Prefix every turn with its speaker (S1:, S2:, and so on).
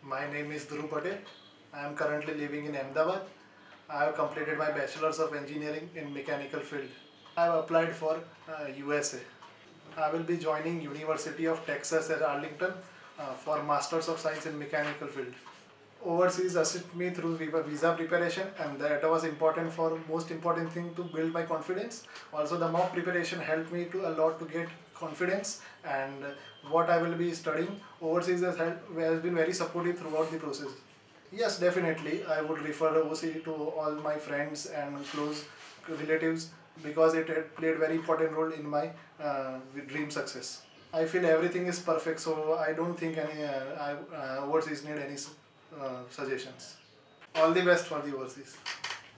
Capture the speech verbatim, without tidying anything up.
S1: My name is Dhruv Patel. I am currently living in Ahmedabad. I have completed my Bachelor's of Engineering in Mechanical field. I have applied for uh, U S A. I will be joining University of Texas at Arlington uh, for Masters of Science in Mechanical field. Overseas assist me through visa preparation, and that was important for most important thing to build my confidence. Also the mock preparation helped me to a lot to get confidence, and what I will be studying overseas has, helped, has been very supportive throughout the process. Yes, definitely I would refer O C to all my friends and close relatives because it had played very important role in my uh, dream success. I feel everything is perfect, so I don't think any uh, I, uh, overseas need any uh, suggestions. All the best for the overseas.